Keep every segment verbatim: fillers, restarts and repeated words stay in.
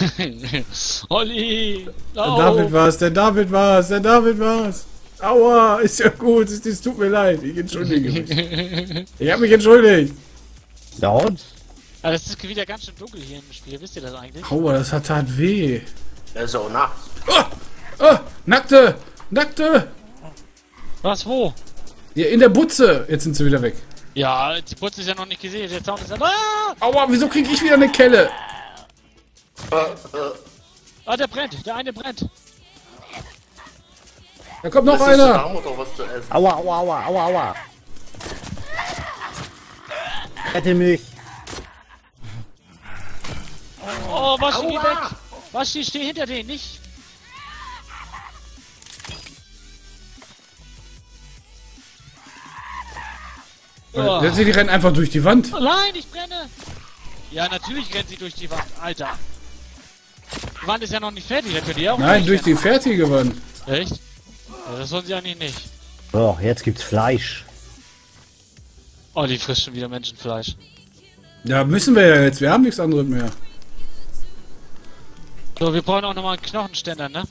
Olli! Der David war's, der David war's, der David war's. Aua, ist ja gut, es, es tut mir leid, ich entschuldige mich. Ich hab mich entschuldigt. Ja und? Aber das ist wieder ganz schön dunkel hier im Spiel, wisst ihr das eigentlich? Aua, das hat tat weh. Er ist auch nachts. Oh, oh, Nackte, Nackte. Was, wo? Ja, in der Butze. Jetzt sind sie wieder weg. Ja, die Putze ist ja noch nicht gesehen, der Zaun ist ja... Ah! Aua, wieso krieg ich wieder eine Kelle? Ah, der brennt, der eine brennt. Da kommt noch Das ist einer. warm oder was zu essen? Aua, aua, aua, aua, aua. Rette mich. Oh, was geh weg! Was steh, steh hinter denen, nicht? Oh. Äh, Sie rennen einfach durch die Wand. Nein, ich brenne! Ja, natürlich rennt sie durch die Wand, Alter. Die Wand ist ja noch nicht fertig, dann könnt ihr auch Nein, nicht durch die rennen. fertige Wand. Echt? Ja, das sollen sie eigentlich nicht. So, jetzt gibt's Fleisch. Oh, die frisst schon wieder Menschenfleisch. Ja, müssen wir ja jetzt. Wir haben nichts anderes mehr. So, wir brauchen auch nochmal einen Knochenständer, ne?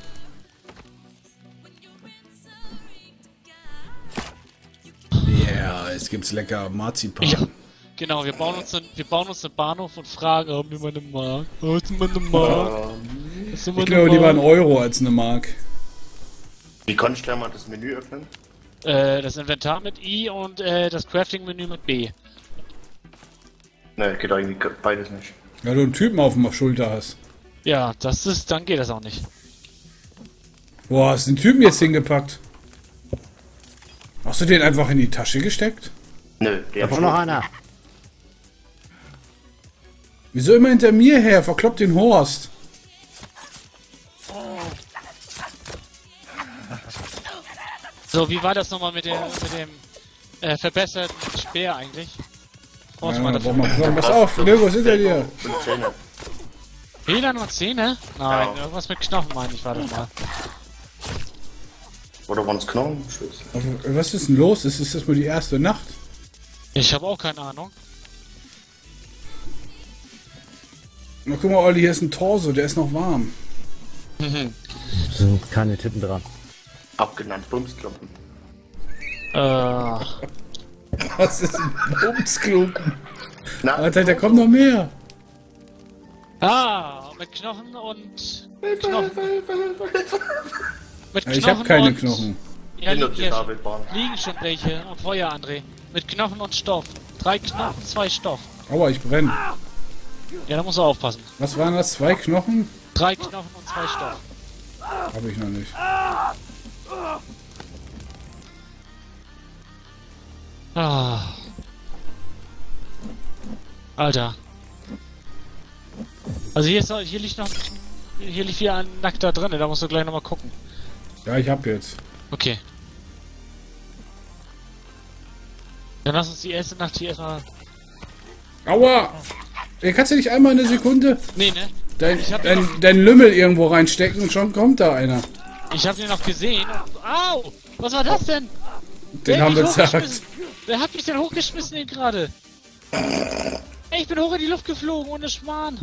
Yeah, es gibt's lecker Marzipan. Ja. Genau, wir bauen uns einen, wir bauen uns einen Bahnhof und fragen, haben wir mal eine Mark? Hast du mal eine Mark? Hast du mal Ich eine glaube lieber einen Mark? Euro als eine Mark. Wie kann ich da mal das Menü öffnen? Äh, das Inventar mit I und äh, das Crafting-Menü mit B. Ne, geht eigentlich beides nicht. Weil du einen Typen auf der Schulter hast. Ja, das ist, dann geht das auch nicht. Wo hast du den Typen jetzt hingepackt? Hast du den einfach in die Tasche gesteckt? Nö, der Da kommt noch einer. Wieso immer hinter mir her? Verkloppt den Horst. So, wie war das nochmal mit dem, mit dem äh, verbesserten Speer eigentlich? Brauchst du Ja, mal brauch dafür? mal, pass auf, Leo, was ist hinter dir? Und Zähne. Federn und Zähne? Nein, Ja. irgendwas mit Knochen meine ich, war das mal. Oder waren es Knochen? Tschüss. Was ist denn los? Ist ist das mal die erste Nacht? Ich habe auch keine Ahnung. Na guck mal, Olli, hier ist ein Torso, der ist noch warm. Sind keine Tippen dran. Abgenannt Bumsklumpen. Äh, Was ist ein Bumsklumpen? Na, Alter, da kommt noch mehr. ah, mit Knochen und... Knochen. Mit Ja, ich habe keine Knochen. Ja, Hinter liegen, dir, hier David, Bahn. liegen schon welche am Feuer, André. Mit Knochen und Stoff. Drei Knochen, zwei Stoff. Aua, ich brenne. Ja, da musst du aufpassen. Was waren das? Zwei Knochen? Drei Knochen und zwei Stoff. Habe ich noch nicht. Ah. Alter. Also hier ist noch, hier liegt noch, hier liegt wieder ein Nackter drin, da musst du gleich nochmal gucken. Ja, ich hab jetzt. Okay. Dann lass uns die erste Nacht hier erstmal... Aua! Ey, kannst du nicht einmal eine Sekunde Nee, ne? dein, Ich hab- dein, dein Lümmel irgendwo reinstecken und schon kommt da einer. Ich hab den noch gesehen. und- Au! Was war das denn? Den Wer hat haben wir mich gesagt. hochgeschmissen? Wer hat mich denn hochgeschmissen eben gerade? Ey, ich bin hoch in die Luft geflogen, ohne Schmarrn.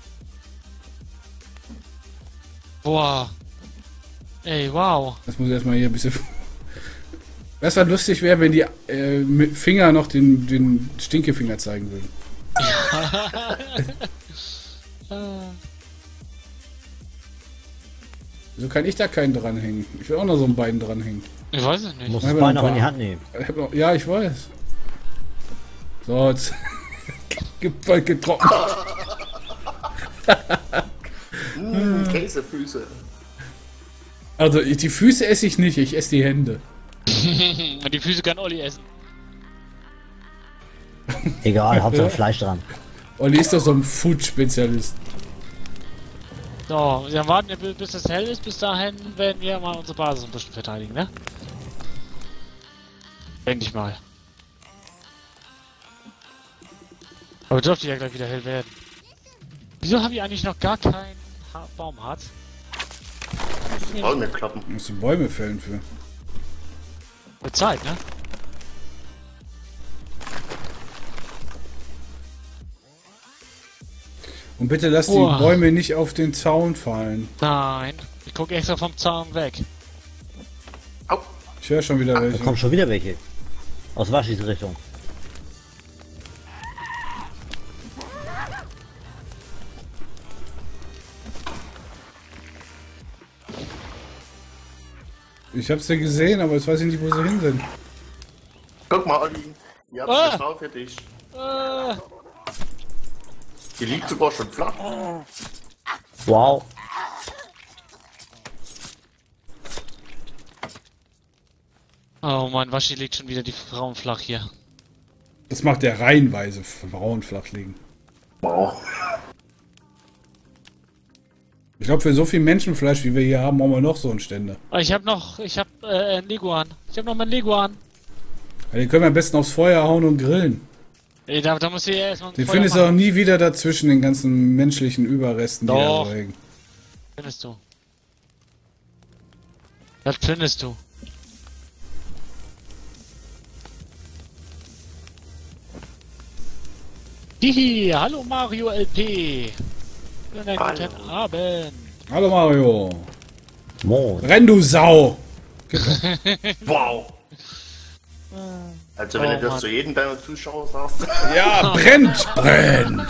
Boah. Ey, wow. Das muss ich erstmal hier ein bisschen. Was war lustig wäre, wenn die äh, mit Finger noch den, den Stinkefinger zeigen würden. Wieso kann ich da keinen dranhängen? Ich will auch noch so ein Bein dranhängen. Ich weiß es Du nicht. musst Ja, das aber Bein noch noch in die ein Hand nehmen. Ich hab noch, ja, ich weiß. So, jetzt. Ge- getrocknet. Mmh, Käsefüße. Also, ich, die Füße esse ich nicht, ich esse die Hände. Und die Füße kann Olli essen. Egal, Hauptsache Fleisch dran. Olli ist doch so ein Food-Spezialist. So, dann warten wir bi- bis es hell ist. Bis dahin werden wir mal unsere Basis ein bisschen verteidigen, ne? Denke ich mal. Aber dürfte ja gleich wieder hell werden. Wieso habe ich eigentlich noch gar kein ha Baumharz? Bäume klappen. Musst du Bäume fällen für. Mit Zeit, ne? Und bitte lass Boah. die Bäume nicht auf den Zaun fallen. Nein. Ich gucke extra vom Zaun weg. Au. Ich höre schon wieder Da welche. kommen schon wieder welche. Aus Waschis Richtung. Ich hab's ja gesehen, aber jetzt weiß ich nicht, wo sie hin sind. Guck mal, Olli. Hier Ah. hab's genau für dich. Äh, Die liegt sogar schon flach. Wow. oh Mann, Waschi legt schon wieder die Frauen flach hier. Das macht der reihenweise Frauen flach liegen. Wow. Ich glaube, für so viel Menschenfleisch, wie wir hier haben, haben wir noch so einen Ständer. Aber ich hab noch, ich hab äh, ein Leguan. Ich hab noch mein Leguan. Ja, den können wir am besten aufs Feuer hauen und grillen. Ey, da, da muss ich ja erstmal ein Den Feuer findest du auch machen. nie wieder dazwischen den ganzen menschlichen Überresten, die da Doch. so hängen. Findest du. Das findest du. Hihi, hallo Mario L P. Schönen Hallo. guten Abend. Hallo Mario. Moin. Renn, du Sau! Wow. Also wenn Oh, du das Mann. zu jedem deiner Zuschauer sagst. Ja, brennt! Brennt!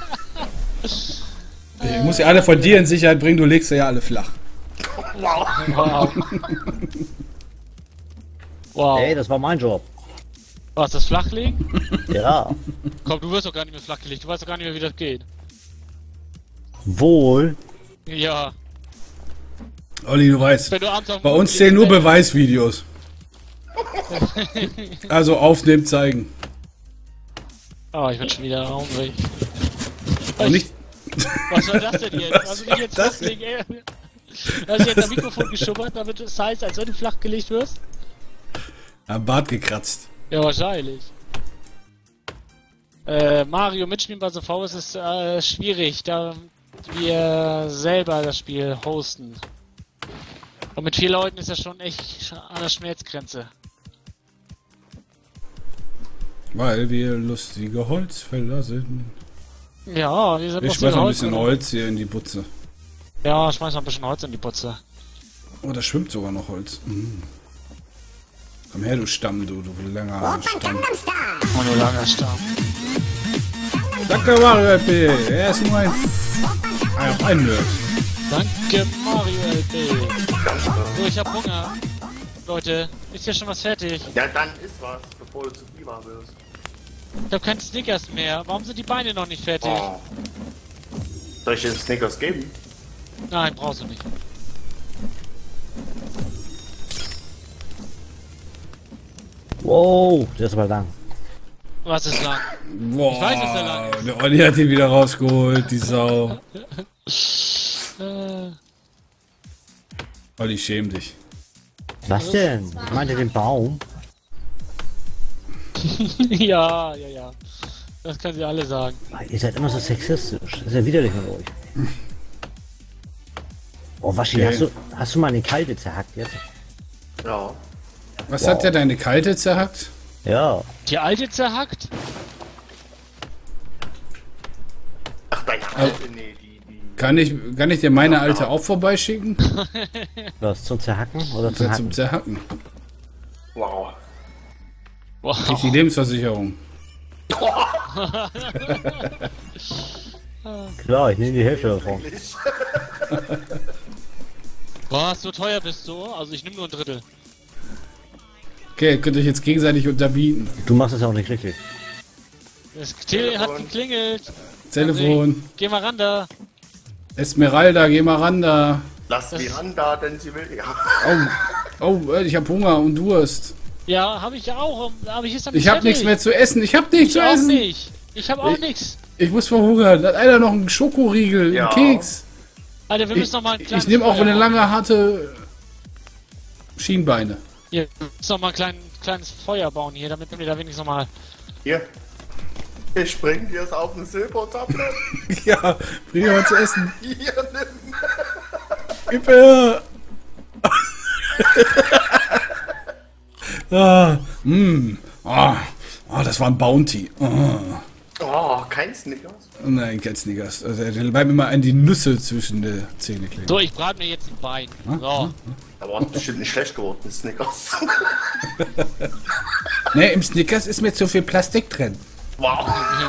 Ich muss ja alle von dir in Sicherheit bringen, du legst ja alle flach. Wow. Wow. Wow. Ey, das war mein Job. Was, das Flachlegen? Ja. Komm, du wirst doch gar nicht mehr flachgelegt. Du weißt doch gar nicht mehr, wie das geht. Wohl. Ja. Olli, du weißt, Wenn du abends auf dem bei uns Boden zählen nur liegst, Beweisvideos. Also aufnehmen, zeigen. Oh, ich bin schon wieder hungrig. Und nicht, Was war das denn jetzt? Was Hast du war mich jetzt das flachlegen, ey? Hast du jetzt am Mikrofon geschubbert, damit es heißt, als wenn du flachgelegt wirst? am Bart gekratzt. Ja, wahrscheinlich. Äh, Mario mitspielen bei so V ist es äh, schwierig, da wir selber das Spiel hosten. Und mit vier Leuten ist das schon echt an der Schmerzgrenze. Weil wir lustige Holzfäller sind. Ja, wir sind Ich lustige schmeiß noch ein bisschen Holz- Holz hier in die Butze. Ja, schmeiß noch ein bisschen Holz in die Putze. Oh, da schwimmt sogar noch Holz. Mm. Komm her, du Stamm, du, du langer Stamm. Oh, nur langer Stamm. Danke, Mario L P. Er ist nur ein... Ein, ein Nerd. Danke, Mario L P. So, ich hab Hunger. Leute, ist hier schon was fertig? Ja, dann ist was, bevor du zu viel warm wirst. Ich hab keinen Snickers mehr. Warum sind die Beine noch nicht fertig? Oh. Soll ich dir den Snickers geben? Nein, brauchst du nicht. Wow, der ist aber lang. Was ist lang? Boah, Ich weiß, dass er lang ist. der Olli hat ihn wieder rausgeholt, die Sau. Äh, Olli, schäm dich. Was denn? Ich meinte den Baum. ja, ja, ja. Das können sie alle sagen. Ihr seid immer so sexistisch. Das ist ja widerlich mit euch. Oh, Waschi, Okay. hast du, hast du mal eine Kalte zerhackt jetzt? Ja. Was Wow. hat der deine Kalte zerhackt? Ja. Die alte zerhackt? Ach, deine alte, nee, die, die. Kann ich, kann ich dir meine alte auch vorbeischicken? Was, zum Zerhacken oder Das zum ist zum Hacken? Zerhacken. Wow. Wow. Nicht die Lebensversicherung. Klar, ich nehme die Hälfte davon. Was, so teuer bist du? Also ich nehme nur ein Drittel. Okay, könnt ihr euch jetzt gegenseitig unterbieten. Du machst es auch nicht richtig. Das Tele hat geklingelt. Telefon. Geh mal ran da. Esmeralda, geh mal ran da. Lass Das- Miranda, denn sie will. Ja. Oh, oh, ich hab Hunger und Durst. Ja, habe ich ja auch. Aber ich ist noch nicht Ich hab fertig. nichts mehr zu essen. Ich hab nichts Ich zu auch essen. nicht. Ich habe auch Ich- nichts. Ich muss verhungern. Hat einer noch einen Schokoriegel, Ja. einen Keks? Alter, wir Ich, müssen noch mal ein ich kleines nehme auch Feuer eine machen. lange, harte Schienbeine. Hier, wir müssen noch mal ein klein, kleines Feuer bauen hier, damit wir da wenigstens noch mal... Hier. Ich bring dir es auf ein Silbertablett. Ja, bring dir mal zu essen. Hier, nimm. Gib her. ah, mm, ah, ah, das war ein Bounty. Ah. Oh, kein Snickers. Nein, kein Snickers. Also, dann bleiben immer an die Nüsse zwischen den Zähne kleben. So, ich brate mir jetzt ein Bein. So. Aber hat bestimmt nicht schlecht geworden, Snickers. Ne, im Snickers ist mir zu viel Plastik drin. Wow.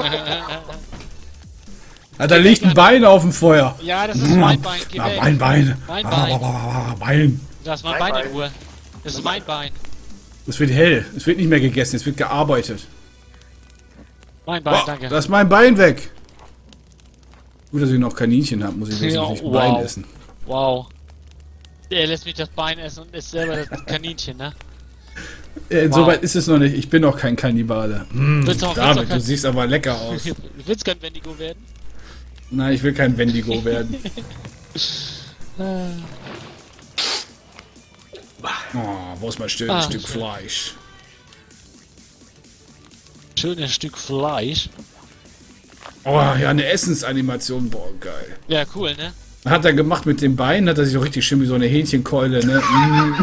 Ah, da liegt ein Bein auf dem Feuer. Ja, das ist mein Bein. Geh Ah, weg. Bein, Bein. Mein Ah, Bein. ah, ah, ah, Bein. Das ist mein Mein Bein in Bein. Ruhe. Das ist mein Bein. Es wird hell. Es wird nicht mehr gegessen. Es wird gearbeitet. Mein Bein, Boah, danke. da ist mein Bein weg. Gut, dass ich noch Kaninchen habe, muss ich jetzt Ja, nicht wow. Bein essen. Wow. Er lässt mich das Bein essen und isst selber das Kaninchen, ne? Äh, Insoweit ist es noch nicht. Ich bin noch kein Kannibale. Hm, Willst du auch- willst du David, auch du kein- siehst aber lecker aus. Du willst kein Wendigo werden? Nein, ich will kein Wendigo werden. Oh, wo ist mein schönes Ah, Stück schön. Fleisch? Schönes Stück Fleisch. Oh, ja, eine Essensanimation. Boah, geil. Ja, cool, ne? Hat er gemacht mit den Beinen, hat er sich so richtig schön wie so eine Hähnchenkeule, ne? Mm.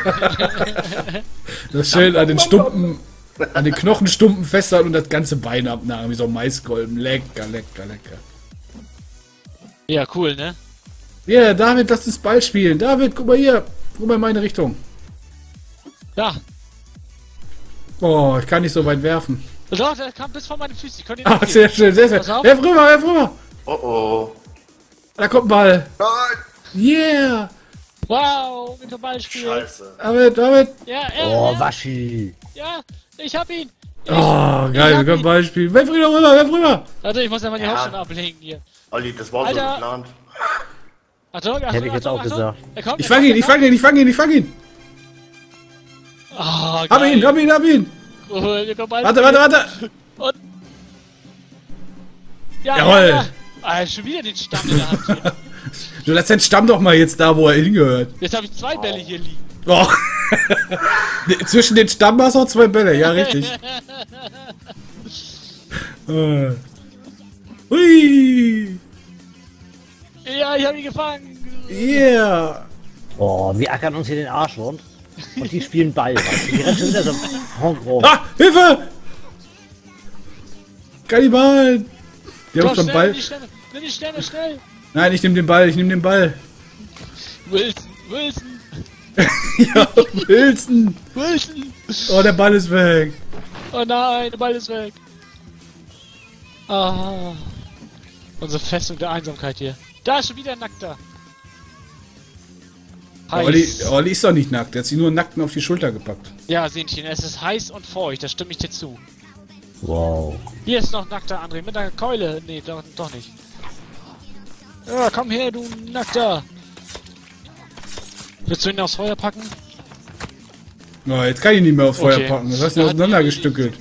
Das schön an den Stumpen, an den Knochenstumpen festhalten und das ganze Bein abnahmen, wie so ein Maiskolben. Lecker, lecker, lecker. Ja, cool, ne? Ja, yeah, David, lass uns Ball spielen. David, guck mal hier. Guck mal in meine Richtung. Ja. Oh, ich kann nicht so weit werfen. Doch, der kam bis vor meine Füße. Ich konnte ihn Ah, nicht sehr schön, sehr schön. Pass auf. Werf rüber, werf rüber. Oh oh. Da kommt ein Ball. Nein. Yeah. Wow, mit dem Ball spielen. Scheiße. David, David. Ja, ja, Oh, ja, Waschi. ja, ich hab ihn. Ich, Oh, geil, ich wir hab können ihn. Ball spielen. Werf rüber, rüber, werf rüber. Warte, ich muss ja mal die Ja. Hauptstadt ablegen hier. Olli, das war Alter. so geplant. Achtung, Achtung, Hätte ich jetzt Achtung, auch Achtung. gesagt. Er kommt, Ich er fang kommt, ihn, ich er kommt. fang ihn, ich fang ihn, ich fang ihn. Oh, Hab geil. ihn, hab ihn, hab ihn. Cool, wir können Ball Warte, warte, warte. Und. Ja, Jawohl. Ja, ja. Ah, schon wieder den Stamm in der Hand hier. Du lass den Stamm doch mal jetzt da, wo er hingehört. Jetzt habe ich zwei Bälle hier liegen. Oh. Zwischen den Stamm hast du noch zwei Bälle, ja, richtig. Äh. Hui. Ja, ich habe ihn gefangen. Yeah. Oh, wir ackern uns hier den Arsch rund. Und die spielen Ball. Weißt du? Die rennen schon wieder so Honk rum. Ah, Hilfe! Kannibalen! Die haben Komm, schon schnell, Ball. nimm die Stämme, nimm die Stämme, schnell. Nein, ich nehme den Ball, ich nehme den Ball. Wilson, Wilson, Ja, Wilson! Wilson. Oh, der Ball ist weg. Oh nein, der Ball ist weg. Ah. Unsere Festung der Einsamkeit hier. Da ist schon wieder ein Nackter. Olli, Heiß. Olli ist doch nicht nackt, er hat sich nur nackten auf die Schulter gepackt. Ja, Sehnchen, es ist heiß und feucht, da stimme ich dir zu. Wow. Hier ist noch ein nackter André mit einer Keule. Nee, doch, doch nicht. Ja, komm her, du Nackter. Willst du ihn aufs Feuer packen? Oh, jetzt kann ich ihn nicht mehr aufs Feuer Okay. packen, das hast du Ja, auseinandergestückelt.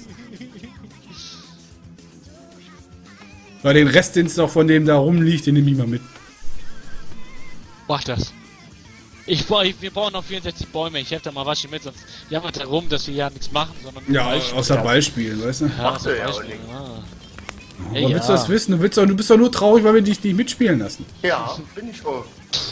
Weil den Rest, den es noch von dem da rumliegt, den nehme ich mal mit. Mach das. Ich, bra- wir brauchen noch vierundsechzig Bäume. Ich helfe da mal Waschi mit, sonst jammert er rum, dass wir ja nichts machen, sondern Ja, Ball spielen. außer Ball spielen, weißt du? Ja, Macht außer er ja Ball auch spielen, nicht. ah. Aber Ja, willst du ja. das wissen? Du, willst doch, du bist doch nur traurig, weil wir dich nicht mitspielen lassen. Ja, bin ich auch.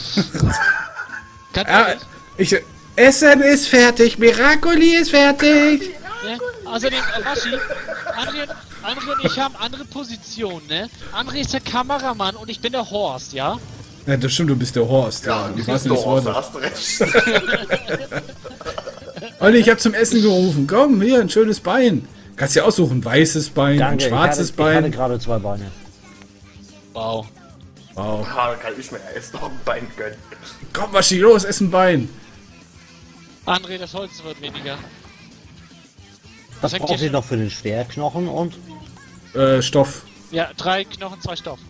Ganz Ja, ehrlich, ich, Essen ist fertig, Miracoli ist fertig. ne? Außerdem, äh, Waschi, André, André und ich haben andere Positionen, ne? André ist der Kameramann und ich bin der Horst, ja? Ja, das stimmt, du bist der Horst. Ja, Ja, ich du weiß bist nicht, das doch, Wort. hast recht. Olli, ich hab zum Essen gerufen. Komm, hier, ein schönes Bein. Kannst dir aussuchen, weißes Bein, Danke, ein schwarzes ich hatte, ich hatte Bein. gerade zwei Beine. Wow. Wow. Ja, kann ich mir erst noch ein Bein gönnen. Komm, Waschi, los, ess ein Bein. André, das Holz wird weniger. Was Fängt braucht ihr- ihr noch für den Schwerknochen und Äh, Stoff. Ja, drei Knochen, zwei Stoff.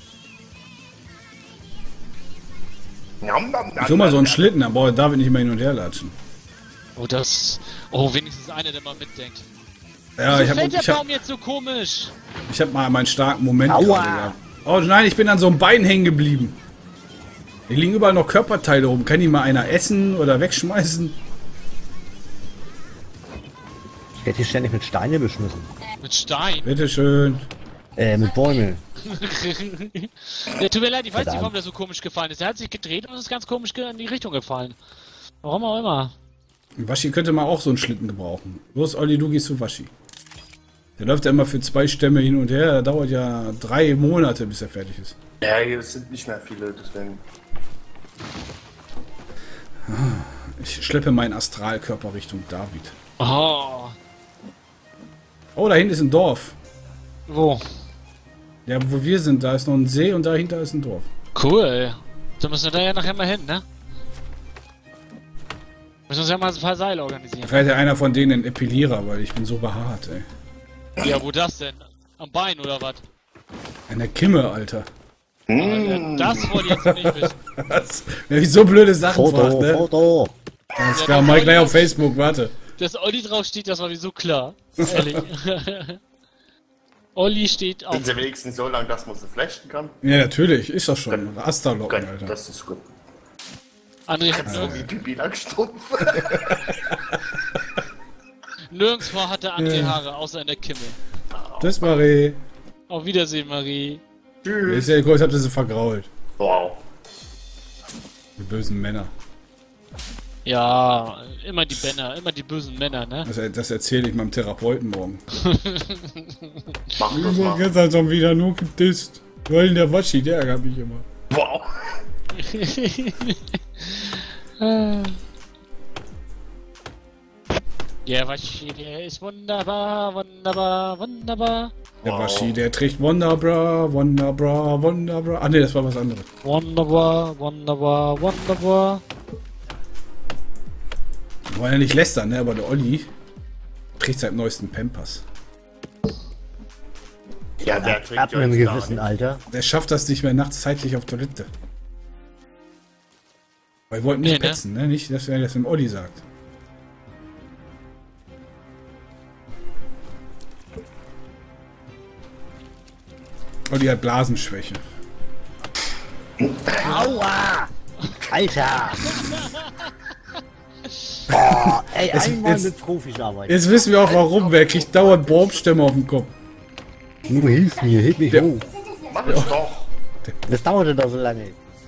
Nam, nam, nam, Ich hol mal so einen nam. Schlitten, dann braucht David nicht mehr hin und her latschen. Oh, das... Oh, wenigstens einer, der mal mitdenkt. Ja, Wieso ich hab, fällt der ich hab, Baum jetzt so komisch? ich hab mal meinen starken Moment Aua. gerade gehabt. Oh nein, ich bin an so einem Bein hängen geblieben. Hier liegen überall noch Körperteile rum. Kann die mal einer essen oder wegschmeißen? ich werde hier ständig mit Steine beschmissen. Mit Stein? Bitteschön. Äh, mit Bäumen. Ja, tut mir leid, ich weiß nicht, Verdammt. warum der so komisch gefallen ist. Er hat sich gedreht und ist ganz komisch ge- in die Richtung gefallen. Warum auch immer. Waschi könnte mal auch so einen Schlitten gebrauchen. Los, Olli, du gehst zu Waschi. Der läuft ja immer für zwei Stämme hin und her. Da dauert ja drei Monate, bis er fertig ist. Ja, hier sind nicht mehr viele, deswegen. Ich schleppe meinen Astralkörper Richtung David. Oh. Oh, da hinten ist ein Dorf. Wo? Ja, wo wir sind, da ist noch ein See und dahinter ist ein Dorf. Cool. Da müssen wir da ja nachher mal hin, ne? Müssen uns ja mal ein paar Seile organisieren. Vielleicht hat einer von denen einen Epilierer, weil ich bin so behaart, ey. Ja, wo das denn? Am Bein oder was? An der Kimme, Alter. Alter, das wollte ich jetzt nicht wissen. Was? Wenn ich so blöde Sachen fragt, Foto, ne? Foto. Alles Ja, klar, das mach ich Olli- gleich auf Facebook, warte. Dass Olli draufsteht, das war mir so klar. Ehrlich. Olli steht auf. Sind sie wenigstens so lang, dass man sie flechten kann? Ja, natürlich, ist doch schon. Rasterlocken, Gott, Alter. das ist gut. André hat So nirgends, wie Pipi Langstrumpf. nirgendwo hat der André Ja. Haare, außer in der Kimme. Tschüss, Marie. Auf Wiedersehen, Marie. Ist Tschüss. ja groß, habt ihr sie vergrault. Wow. Die bösen Männer. Ja, immer die Männer, immer die bösen Männer, ne? Das, das erzähle ich meinem Therapeuten morgen. Mach das mal. Gestern schon wieder nur gedisst. Weil der Waschi, der ärgert mich immer. Wow. Ja, Waschi, der ist wunderbar, wunderbar, wunderbar. Der Wow. Waschi, der trägt Wonderbra, Wonderbra, Wonderbra. Ah ne, das war was anderes. Wunderbar, wunderbar, wunderbar. Wir wollen ja nicht lästern, ne? Aber der Olli trägt seit neuesten Pampers. Ja, der trinkt Ab ja einem jetzt gar gewissen nicht. Alter. Der schafft das nicht mehr nachts zeitlich auf Toilette. Weil wir wollten nicht Nee, ne? petzen, ne? Nicht, dass er das dem Olli sagt. Olli hat Blasenschwäche. Aua! Alter! Boah, ey, Jetzt- einmal jetzt- mit Profis arbeiten. Jetzt wissen wir auch warum. Wer kriegt dauernd Baumstämme auf den Kopf. Du hilfst mir, hilf mich Der- hoch. Mach ich doch. Das dauerte doch so lange.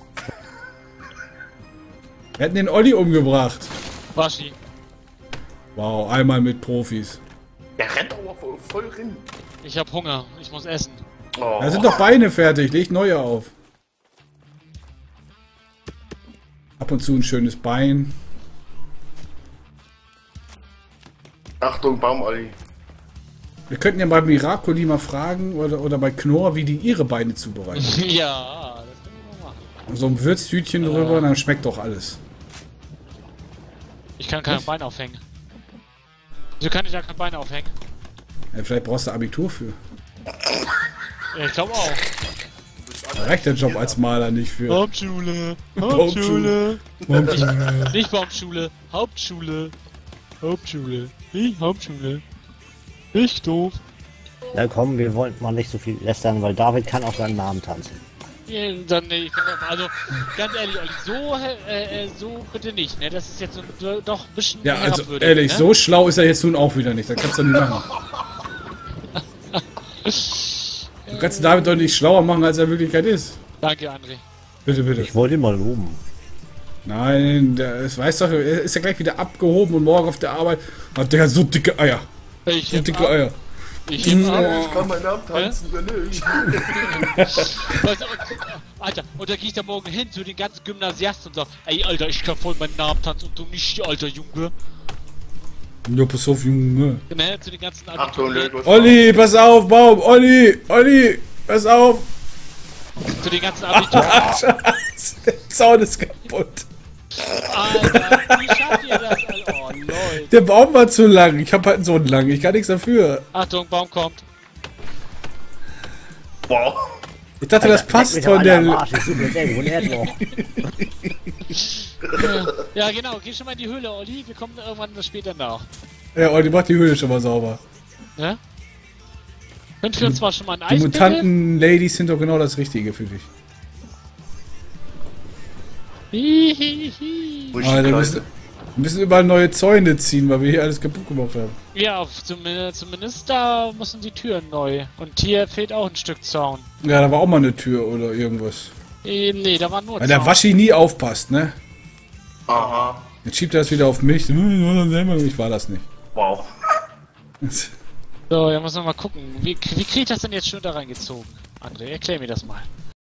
Wir hätten den Olli umgebracht. Waschi. Wow, einmal mit Profis. Der rennt aber voll, voll rein. Ich hab Hunger, ich muss essen. Oh. Da sind doch Beine fertig. Leg neue auf. Ab und zu ein schönes Bein. Achtung, Baumolli. Wir könnten ja bei Miracoli mal fragen oder, oder bei Knorr, wie die ihre Beine zubereiten. Ja, das können wir mal machen. So ein Würztütchen drüber, dann schmeckt doch alles. Ich kann kein Bein aufhängen. Wieso kann ich da kein Bein aufhängen? Ja, vielleicht brauchst du Abitur für. Ja, ich glaube auch. Da reicht der Job als Maler nicht für. Hauptschule, Hauptschule. Hauptschule. Nicht Baumschule, Hauptschule. Hauptschule. Ich Hauptschule. Ich doof. Na komm, wir wollten mal nicht so viel lästern, weil David kann auch seinen Namen tanzen. Ja, dann, nee, ich kann das- also, ganz ehrlich, Olli, so, äh, äh, so bitte nicht, ne? Das ist jetzt so, doch ein bisschen Ja, also herabwürdigend, ehrlich, ne? so schlau ist er jetzt nun auch wieder nicht. Das kannst du nicht machen. Du kannst David doch nicht schlauer machen, als er in Wirklichkeit ist. Danke, André. Bitte, bitte. Ich wollte ihn mal loben. Nein, der es weiß doch, er ist ja gleich wieder abgehoben und morgen auf der Arbeit hat der so dicke Eier. Ich So heb dicke ab, Eier. ich heb ab. Ich kann meinen Namen tanzen, wenn ich. Weißt du, und, Alter, und da geh ich da morgen hin zu den ganzen Gymnasiasten und sag, ey, Alter, ich kann voll meinen Namen tanzen und du nicht, alter Junge. Ja, pass auf, Junge. Ne, zu den ganzen Achtung, Abiturienten, Legos. Olli, pass auf, Baum. Olli, Olli, pass auf. zu den ganzen Abiturienten. Scheiße, der Zaun ist kaputt. Alter, wie schafft ihr das, Alter? Oh, Leute. Der Baum war zu lang. Ich hab halt so einen lang. Ich kann nichts dafür. Achtung, Baum kommt. Wow. Ich dachte, das passt von der... Ich suche jetzt irgendwo ein Erdloch. Ja, genau, geh schon mal in die Höhle, Olli. Wir kommen irgendwann später nach. Ja, Olli, mach die Höhle schon mal sauber. Ne? Könnt ihr uns zwar schon mal ein Die Eis bitte? Mutanten-Ladies sind doch genau das Richtige für dich. Hihihi. Wo ich Aber die wir müssen, Leute- wir müssen überall neue Zäune ziehen, weil wir hier alles kaputt gemacht haben. Ja, auf- zumindest, zumindest da müssen die Türen neu. Und hier fehlt auch ein Stück Zaun. Ja, da war auch mal eine Tür oder irgendwas. Eh, Nee, da war nur Weil der Zaun. Waschi nie aufpasst, ne? Aha. Jetzt schiebt er das wieder auf mich. Hm, selber, ich war das nicht. Wow. So, ja, muss man mal gucken. Wie, wie kriege ich das denn jetzt schön da reingezogen? André, erklär mir das mal.